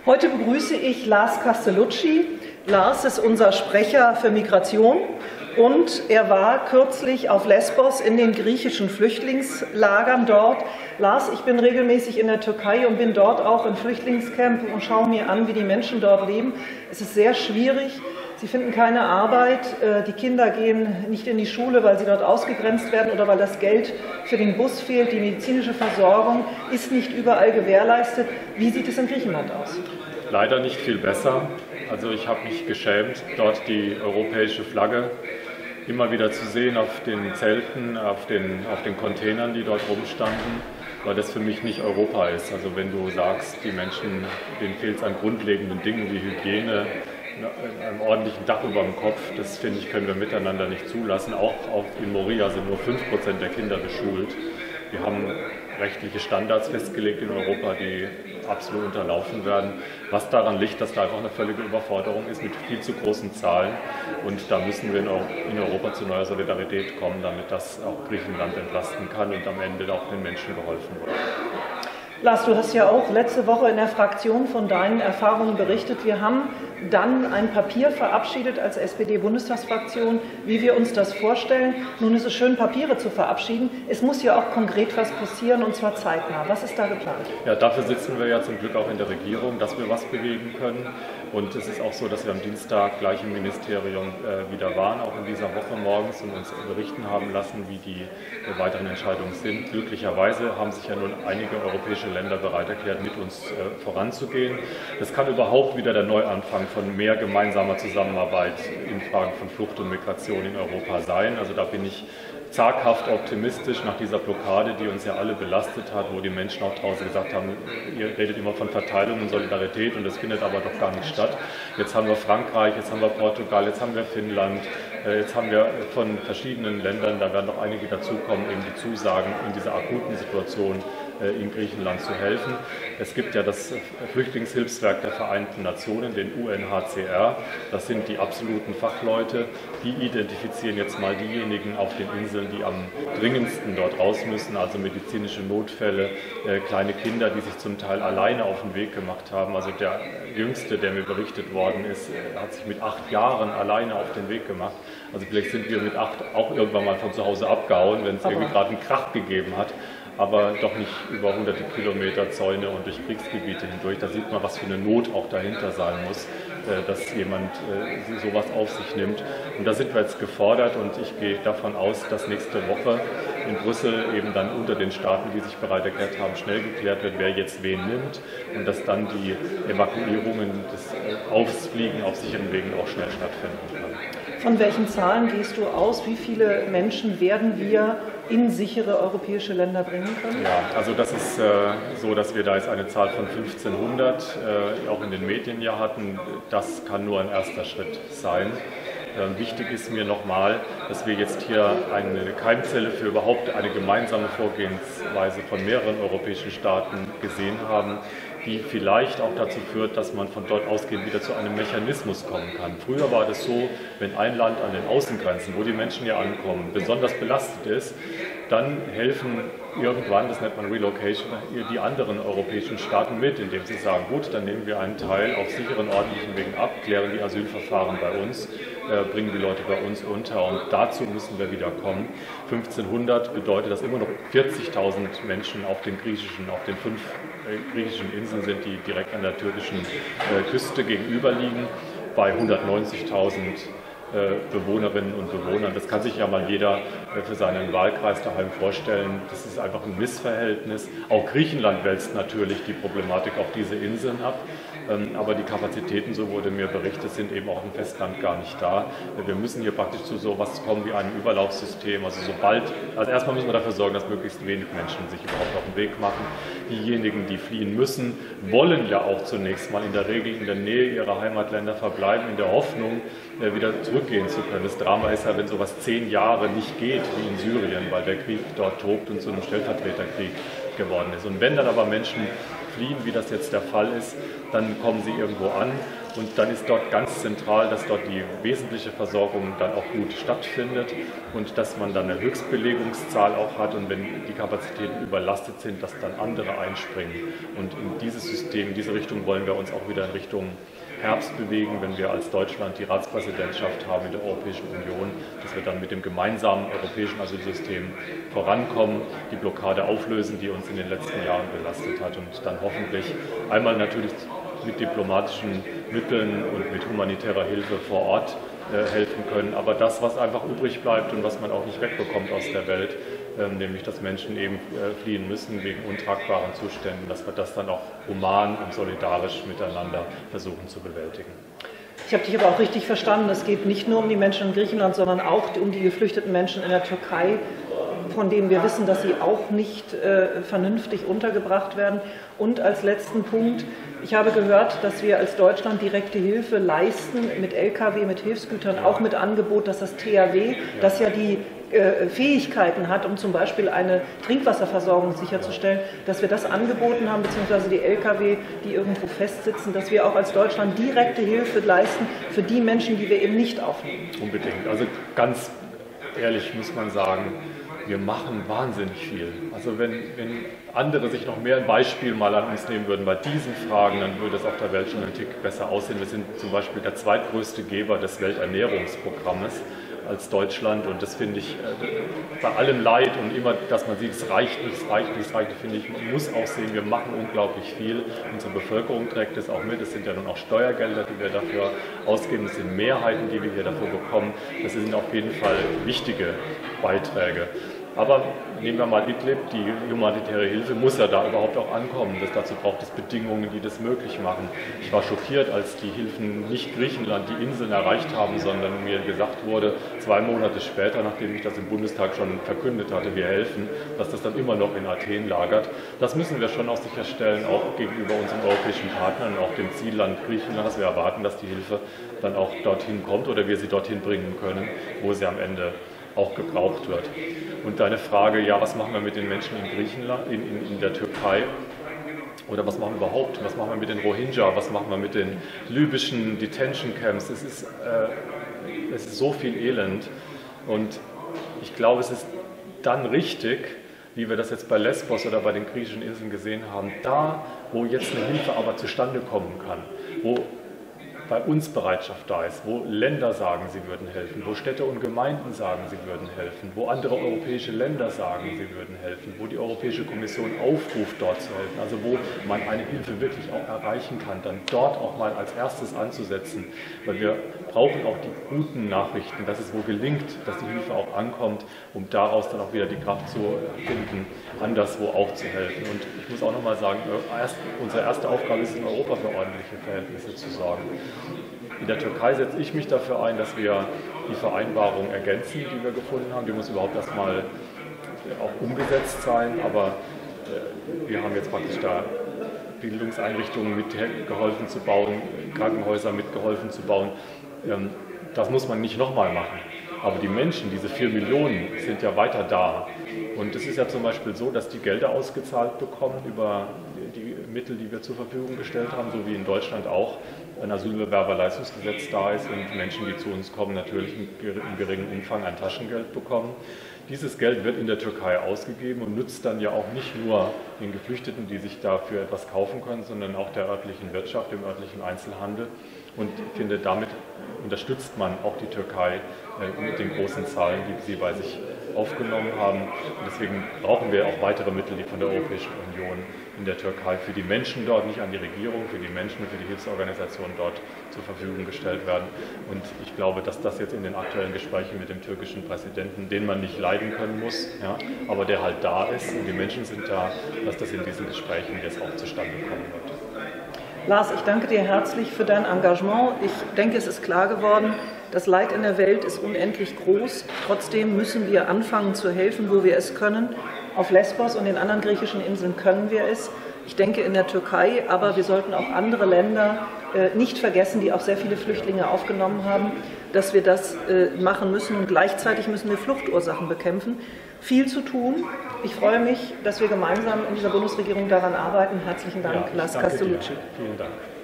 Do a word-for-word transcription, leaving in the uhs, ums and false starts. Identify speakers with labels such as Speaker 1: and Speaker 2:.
Speaker 1: Heute begrüße ich Lars Castellucci. Lars ist unser Sprecher für Migration und er war kürzlich auf Lesbos in den griechischen Flüchtlingslagern dort. Lars, ich bin regelmäßig in der Türkei und bin dort auch im Flüchtlingscamp und schaue mir an, wie die Menschen dort leben. Es ist sehr schwierig. Sie finden keine Arbeit, die Kinder gehen nicht in die Schule, weil sie dort ausgegrenzt werden oder weil das Geld für den Bus fehlt. Die medizinische Versorgung ist nicht überall gewährleistet. Wie sieht es in Griechenland aus?
Speaker 2: Leider nicht viel besser. Also ich habe mich geschämt, dort die europäische Flagge immer wieder zu sehen auf den Zelten, auf den, auf den Containern, die dort rumstanden, weil das für mich nicht Europa ist. Also wenn du sagst, die Menschen, denen fehlt es an grundlegenden Dingen wie Hygiene, einem ordentlichen Dach über dem Kopf, das finde ich, können wir miteinander nicht zulassen. Auch, auch in Moria sind nur fünf Prozent der Kinder beschult. Wir haben rechtliche Standards festgelegt in Europa, die absolut unterlaufen werden. Was daran liegt, dass da einfach eine völlige Überforderung ist mit viel zu großen Zahlen. Und da müssen wir in Europa zu neuer Solidarität kommen, damit das auch Griechenland entlasten kann und am Ende auch den Menschen geholfen wird.
Speaker 1: Lars, du hast ja auch letzte Woche in der Fraktion von deinen Erfahrungen berichtet. Wir haben dann ein Papier verabschiedet als S P D-Bundestagsfraktion, wie wir uns das vorstellen. Nun ist es schön, Papiere zu verabschieden. Es muss ja auch konkret was passieren, und zwar zeitnah. Was ist da geplant?
Speaker 2: Ja, dafür sitzen wir ja zum Glück auch in der Regierung, dass wir was bewegen können. Und es ist auch so, dass wir am Dienstag gleich im Ministerium äh, wieder waren, auch in dieser Woche morgens, und uns berichten haben lassen, wie die äh, weiteren Entscheidungen sind. Glücklicherweise haben sich ja nun einige europäische Länder bereit erklärt, mit uns äh, voranzugehen. Das kann überhaupt wieder der Neuanfang von mehr gemeinsamer Zusammenarbeit in Fragen von Flucht und Migration in Europa sein. Also da bin ich zaghaft optimistisch nach dieser Blockade, die uns ja alle belastet hat, wo die Menschen auch draußen gesagt haben, ihr redet immer von Verteilung und Solidarität und das findet aber doch gar nicht statt. Jetzt haben wir Frankreich, jetzt haben wir Portugal, jetzt haben wir Finnland, jetzt haben wir von verschiedenen Ländern, da werden noch einige dazukommen, eben die Zusagen, in dieser akuten Situation in Griechenland zu helfen. Es gibt ja das Flüchtlingshilfswerk der Vereinten Nationen, den U N H C R. Das sind die absoluten Fachleute. Die identifizieren jetzt mal diejenigen auf den Inseln, die am dringendsten dort raus müssen, also medizinische Notfälle, äh, kleine Kinder, die sich zum Teil alleine auf den Weg gemacht haben. Also der Jüngste, der mir berichtet worden ist, hat sich mit acht Jahren alleine auf den Weg gemacht. Also vielleicht sind wir mit acht auch irgendwann mal von zu Hause abgehauen, wenn es irgendwie gerade einen Krach gegeben hat, aber doch nicht über hunderte Kilometer Zäune und durch Kriegsgebiete hindurch. Da sieht man, was für eine Not auch dahinter sein muss, dass jemand sowas auf sich nimmt. Und da sind wir jetzt gefordert und ich gehe davon aus, dass nächste Woche in Brüssel eben dann unter den Staaten, die sich bereit erklärt haben, schnell geklärt wird, wer jetzt wen nimmt und dass dann die Evakuierungen, das Ausfliegen auf sicheren Wegen auch schnell stattfinden kann.
Speaker 1: Von welchen Zahlen gehst du aus? Wie viele Menschen werden wir in sichere europäische Länder bringen können?
Speaker 2: Ja, also das ist äh, so, dass wir da jetzt eine Zahl von fünfzehnhundert äh, auch in den Medien ja hatten. Das kann nur ein erster Schritt sein. Ähm, wichtig ist mir nochmal, dass wir jetzt hier eine Keimzelle für überhaupt eine gemeinsame Vorgehensweise von mehreren europäischen Staaten gesehen haben, die vielleicht auch dazu führt, dass man von dort ausgehend wieder zu einem Mechanismus kommen kann. Früher war das so, wenn ein Land an den Außengrenzen, wo die Menschen ja ankommen, besonders belastet ist, dann helfen irgendwann, das nennt man Relocation, die anderen europäischen Staaten mit, indem sie sagen, gut, dann nehmen wir einen Teil auf sicheren, ordentlichen Wegen ab, klären die Asylverfahren bei uns, äh, bringen die Leute bei uns unter und dazu müssen wir wieder kommen. fünfzehnhundert bedeutet, dass immer noch vierzigtausend Menschen auf den griechischen, auf den fünf äh, griechischen Inseln sind, die direkt an der türkischen äh, Küste gegenüber liegen, bei hundertneunzigtausend Bewohnerinnen und Bewohnern. Das kann sich ja mal jeder für seinen Wahlkreis daheim vorstellen. Das ist einfach ein Missverhältnis. Auch Griechenland wälzt natürlich die Problematik auf diese Inseln ab. Aber die Kapazitäten, so wurde mir berichtet, sind eben auch im Festland gar nicht da. Wir müssen hier praktisch zu so was kommen wie einem Überlaufsystem. Also sobald, also erstmal müssen wir dafür sorgen, dass möglichst wenig Menschen sich überhaupt auf den Weg machen. Diejenigen, die fliehen müssen, wollen ja auch zunächst mal in der Regel in der Nähe ihrer Heimatländer verbleiben, in der Hoffnung, wieder zurückgehen zu können. Das Drama ist ja, wenn sowas zehn Jahre nicht geht, wie in Syrien, weil der Krieg dort tobt und zu einem Stellvertreterkrieg geworden ist. Und wenn dann aber Menschen fliehen, wie das jetzt der Fall ist, dann kommen sie irgendwo an Und dann ist dort ganz zentral, dass dort die wesentliche Versorgung dann auch gut stattfindet und dass man dann eine Höchstbelegungszahl auch hat und wenn die Kapazitäten überlastet sind, dass dann andere einspringen. Und in dieses System, in diese Richtung wollen wir uns auch wieder in Richtung Herbst bewegen, wenn wir als Deutschland die Ratspräsidentschaft haben in der Europäischen Union, dass wir dann mit dem gemeinsamen europäischen Asylsystem vorankommen, die Blockade auflösen, die uns in den letzten Jahren belastet hat und dann hoffentlich einmal natürlich mit diplomatischen Mitteln und mit humanitärer Hilfe vor Ort äh, helfen können. Aber das, was einfach übrig bleibt und was man auch nicht wegbekommt aus der Welt, äh, nämlich dass Menschen eben äh, fliehen müssen wegen untragbaren Zuständen, dass wir das dann auch human und solidarisch miteinander versuchen zu bewältigen.
Speaker 1: Ich habe dich aber auch richtig verstanden, es geht nicht nur um die Menschen in Griechenland, sondern auch um die geflüchteten Menschen in der Türkei, von denen wir wissen, dass sie auch nicht äh, vernünftig untergebracht werden. Und als letzten Punkt, ich habe gehört, dass wir als Deutschland direkte Hilfe leisten mit L K W, mit Hilfsgütern, auch mit Angebot, dass das T H W, das ja die äh, Fähigkeiten hat, um zum Beispiel eine Trinkwasserversorgung sicherzustellen, dass wir das angeboten haben, beziehungsweise die L K W, die irgendwo festsitzen, dass wir auch als Deutschland direkte Hilfe leisten für die Menschen, die wir eben nicht aufnehmen.
Speaker 2: Unbedingt. Also ganz ehrlich muss man sagen, wir machen wahnsinnig viel. Also wenn, wenn andere sich noch mehr ein Beispiel mal an uns nehmen würden bei diesen Fragen, dann würde es auf der Welt schon ein Tick besser aussehen. Wir sind zum Beispiel der zweitgrößte Geber des Welternährungsprogrammes als Deutschland und das finde ich äh, bei allem Leid und immer, dass man sieht, es reicht nicht, es reicht nicht, es reicht nicht, finde ich, man muss auch sehen, wir machen unglaublich viel. Unsere Bevölkerung trägt es auch mit, es sind ja nun auch Steuergelder, die wir dafür ausgeben, es sind Mehrheiten, die wir hier dafür bekommen. Das sind auf jeden Fall wichtige Beiträge. Aber nehmen wir mal Idlib, die humanitäre Hilfe muss ja da überhaupt auch ankommen. Das, dazu braucht es Bedingungen, die das möglich machen. Ich war schockiert, als die Hilfen nicht Griechenland die Inseln erreicht haben, sondern mir gesagt wurde, zwei Monate später, nachdem ich das im Bundestag schon verkündet hatte, wir helfen, dass das dann immer noch in Athen lagert. Das müssen wir schon auch sicherstellen, auch gegenüber unseren europäischen Partnern und auch dem Zielland Griechenland, dass wir erwarten, dass die Hilfe dann auch dorthin kommt oder wir sie dorthin bringen können, wo sie am Ende auch gebraucht wird. Und deine Frage, ja, was machen wir mit den Menschen in Griechenland, in, in, in der Türkei? Oder was machen wir überhaupt? Was machen wir mit den Rohingya? Was machen wir mit den libyschen Detention Camps? Es ist, äh, es ist so viel Elend. Und ich glaube, es ist dann richtig, wie wir das jetzt bei Lesbos oder bei den griechischen Inseln gesehen haben, da, wo jetzt eine Hilfe aber zustande kommen kann, wo bei uns Bereitschaft da ist, wo Länder sagen, sie würden helfen, wo Städte und Gemeinden sagen, sie würden helfen, wo andere europäische Länder sagen, sie würden helfen, wo die Europäische Kommission aufruft, dort zu helfen, also wo man eine Hilfe wirklich auch erreichen kann, dann dort auch mal als erstes anzusetzen, weil wir brauchen auch die guten Nachrichten, dass es wo gelingt, dass die Hilfe auch ankommt, um daraus dann auch wieder die Kraft zu finden, anderswo auch zu helfen. Und ich muss auch noch mal sagen, erst, unsere erste Aufgabe ist, in Europa für ordentliche Verhältnisse zu sorgen. In der Türkei setze ich mich dafür ein, dass wir die Vereinbarung ergänzen, die wir gefunden haben. Die muss überhaupt erstmal auch umgesetzt sein, aber wir haben jetzt praktisch da Bildungseinrichtungen mitgeholfen zu bauen, Krankenhäuser mitgeholfen zu bauen. Das muss man nicht nochmal machen. Aber die Menschen, diese vier Millionen, sind ja weiter da. Und es ist ja zum Beispiel so, dass die Gelder ausgezahlt bekommen über die Mittel, die wir zur Verfügung gestellt haben, so wie in Deutschland auch ein Asylbewerberleistungsgesetz da ist und Menschen, die zu uns kommen, natürlich im geringen Umfang ein Taschengeld bekommen. Dieses Geld wird in der Türkei ausgegeben und nützt dann ja auch nicht nur den Geflüchteten, die sich dafür etwas kaufen können, sondern auch der örtlichen Wirtschaft, dem örtlichen Einzelhandel. Und ich finde, damit unterstützt man auch die Türkei mit den großen Zahlen, die sie bei sich aufgenommen haben. Und deswegen brauchen wir auch weitere Mittel, die von der Europäischen Union in der Türkei für die Menschen dort, nicht an die Regierung, für die Menschen, für die Hilfsorganisationen dort zur Verfügung gestellt werden. Und ich glaube, dass das jetzt in den aktuellen Gesprächen mit dem türkischen Präsidenten, den man nicht leiden können muss, ja, aber der halt da ist und die Menschen sind da, dass das in diesen Gesprächen jetzt auch zustande kommen wird.
Speaker 1: Lars, ich danke dir herzlich für dein Engagement. Ich denke, es ist klar geworden, das Leid in der Welt ist unendlich groß. Trotzdem müssen wir anfangen zu helfen, wo wir es können. Auf Lesbos und den anderen griechischen Inseln können wir es. Ich denke in der Türkei, aber wir sollten auch andere Länder äh, nicht vergessen, die auch sehr viele Flüchtlinge aufgenommen haben, dass wir das äh, machen müssen. Und gleichzeitig müssen wir Fluchtursachen bekämpfen. Viel zu tun. Ich freue mich, dass wir gemeinsam in dieser Bundesregierung daran arbeiten. Herzlichen Dank,
Speaker 2: ja,
Speaker 1: Lars Castellucci.
Speaker 2: Vielen Dank.